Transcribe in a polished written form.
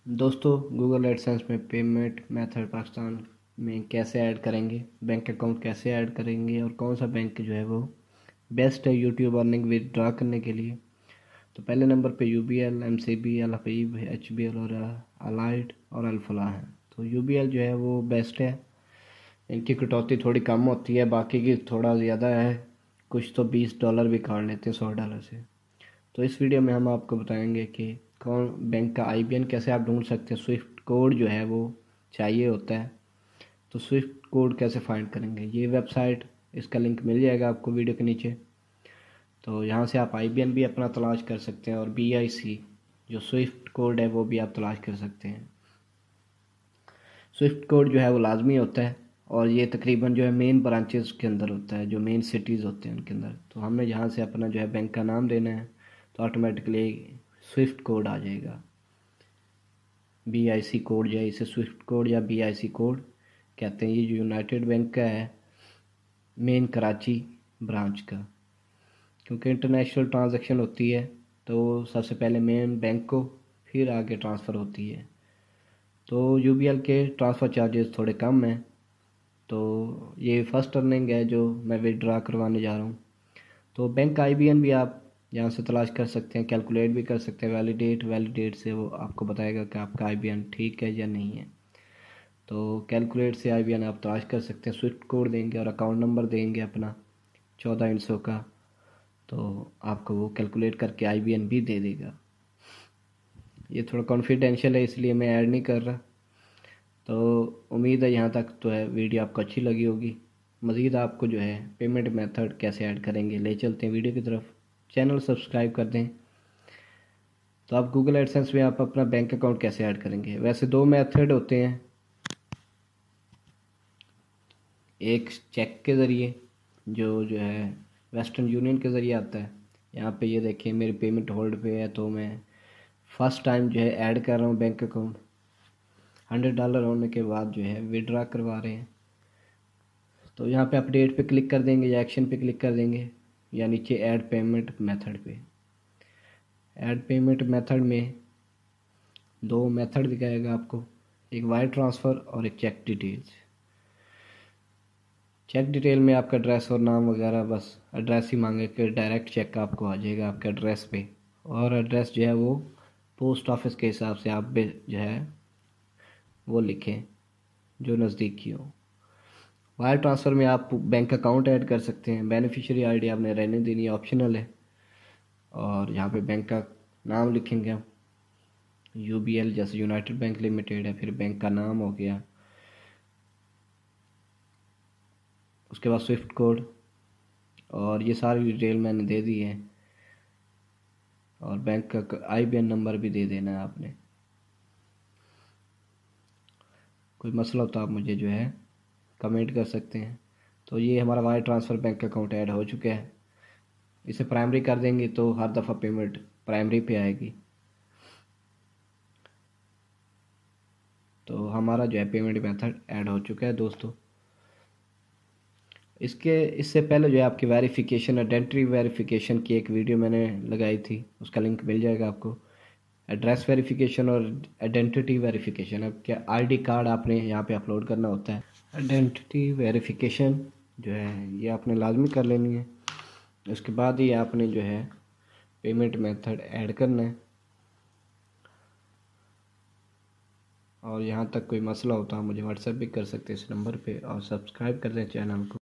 दोस्तों, Google AdSense में payment method Pakistan में कैसे ऐड करेंगे, बैंक अकाउंट कैसे ऐड करेंगे और कौन सा बैंक जो है वो बेस्ट है यूट्यूब अर्निंग विदड्रा करने के लिए। तो पहले नंबर पे UBL, MCB, Al Habib, HBL और अलाइड और अल्फलाह है। तो यूबीएल जो है वो बेस्ट है। इनकी कटौती थोड़ी कम होती है, बाकी की थोड़ा ज़्यादा है। कुछ तो $20 भी काट लेते हैं $100 से। तो इस वीडियो में हम आपको बताएंगे कि कौन बैंक का आईबीएन कैसे आप ढूंढ सकते हैं। स्विफ्ट कोड जो है वो चाहिए होता है, तो स्विफ्ट कोड कैसे फाइंड करेंगे, ये वेबसाइट, इसका लिंक मिल जाएगा आपको वीडियो के नीचे। तो यहाँ से आप आईबीएन भी अपना तलाश कर सकते हैं और बीआईसी जो स्विफ्ट कोड है वो भी आप तलाश कर सकते हैं। स्विफ्ट कोड जो है वो लाजमी होता है और ये तकरीबन जो है मेन ब्रांचेस के अंदर होता है, जो मेन सिटीज़ होते हैं उनके अंदर। तो हमने यहाँ से अपना जो है बैंक का नाम देना है, तो ऑटोमेटिकली स्विफ्ट कोड आ जाएगा। बीआईसी कोड जो है इसे स्विफ्ट कोड या बीआईसी कोड कहते हैं। ये जो यूनाइटेड बैंक का है, मेन कराची ब्रांच का, क्योंकि इंटरनेशनल ट्रांजैक्शन होती है तो सबसे पहले मेन बैंक को, फिर आगे ट्रांसफ़र होती है। तो यूबीएल के ट्रांसफ़र चार्जेस थोड़े कम हैं। तो ये फर्स्ट अर्निंग है जो मैं विड्रा करवाने जा रहा हूँ। तो बैंक आईबीएन भी आप यहाँ से तलाश कर सकते हैं, कैलकुलेट भी कर सकते हैं। वैलिडेट से वो आपको बताएगा कि आपका आईबीएन ठीक है या नहीं है। तो कैलकुलेट से आईबीएन आप तलाश कर सकते हैं। स्विफ्ट कोड देंगे और अकाउंट नंबर देंगे अपना 1400 का, तो आपको वो कैलकुलेट करके आईबीएन भी दे देगा। ये थोड़ा कॉन्फिडेंशियल है इसलिए मैं ऐड नहीं कर रहा। तो उम्मीद है यहाँ तक तो है वीडियो आपको अच्छी लगी होगी। मज़ीद आपको जो है पेमेंट मेथड कैसे ऐड करेंगे ले चलते हैं वीडियो की तरफ। चैनल सब्सक्राइब कर दें। तो आप गूगल एडसेंस में आप अपना बैंक अकाउंट कैसे ऐड करेंगे, वैसे दो मेथड होते हैं। एक चेक के ज़रिए जो है वेस्टर्न यूनियन के ज़रिए आता है। यहाँ पे ये देखिए मेरी पेमेंट होल्ड पे है, तो मैं फ़र्स्ट टाइम जो है ऐड कर रहा हूँ बैंक अकाउंट। $100 होने के बाद जो है विड्रा करवा रहे हैं। तो यहाँ पे अपडेट पे क्लिक कर देंगे या एक्शन पे क्लिक कर देंगे या नीचे ऐड पेमेंट मेथड पे। ऐड पेमेंट मेथड में दो मेथड दिखाएगा आपको, एक वायर ट्रांसफ़र और एक चेक डिटेल्स। चेक डिटेल में आपका एड्रेस और नाम वगैरह, बस एड्रेस ही मांगे कि डायरेक्ट चेक आपको आ जाएगा आपके एड्रेस पे। और एड्रेस जो है वो पोस्ट ऑफिस के हिसाब से आप जो है वो लिखें जो नज़दीकी हो। वायर ट्रांसफ़र में आप बैंक अकाउंट ऐड कर सकते हैं। बेनिफिशियरी आईडी आपने रहने देनी है, ऑप्शनल है। और यहाँ पे बैंक का नाम लिखेंगे हम, यूबीएल जैसे यूनाइटेड बैंक लिमिटेड है, फिर बैंक का नाम हो गया, उसके बाद स्विफ्ट कोड, और ये सारी डिटेल मैंने दे दी है। और बैंक का आईबीएन नंबर भी दे देना है आपने। कोई मसला हो तो आप मुझे जो है कमेंट कर सकते हैं। तो ये हमारा wire transfer bank account add हो चुका है। इसे प्राइमरी कर देंगे तो हर दफ़ा पेमेंट प्राइमरी पे आएगी। तो हमारा जो है पेमेंट मेथड ऐड हो चुका है दोस्तों। इससे पहले जो है आपकी वेरिफिकेशन, आइडेंटिटी वेरिफिकेशन की एक वीडियो मैंने लगाई थी, उसका लिंक मिल जाएगा आपको। एड्रेस वेरिफिकेशन और आइडेंटिटी वेरिफिकेशन, अब क्या आईडी कार्ड आपने यहाँ पे अपलोड करना होता है। आइडेंटिटी वेरिफिकेशन जो है ये आपने लाजमी कर लेनी है। उसके बाद ही आपने जो है पेमेंट मेथड ऐड करना है। और यहाँ तक कोई मसला होता है मुझे व्हाट्सएप भी कर सकते हैं इस नंबर पे, और सब्सक्राइब कर दें चैनल को।